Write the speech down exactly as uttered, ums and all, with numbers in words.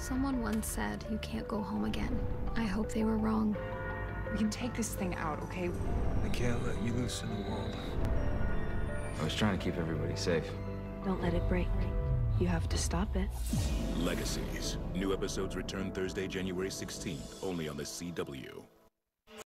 Someone once said you can't go home again. I hope they were wrong. We can take this thing out, okay? I can't let you loose in the world. I was trying to keep everybody safe. Don't let it break. You have to stop it. Legacies. New episodes return Thursday, January sixteenth, only on the C W.